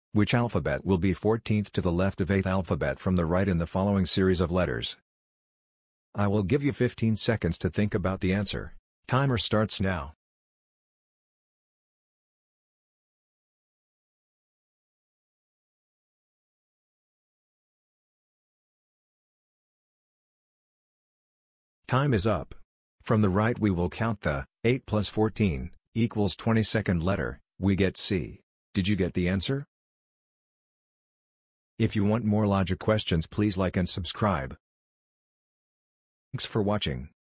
Which alphabet will be 14th to the left of 8th alphabet from the right in the following series of letters? I will give you 15 seconds to think about the answer. Timer starts now. Time is up. From the right we will count the 8 plus 14 equals 22nd letter, we get C. Did you get the answer? If you want more logic questions, please like and subscribe. Thanks for watching.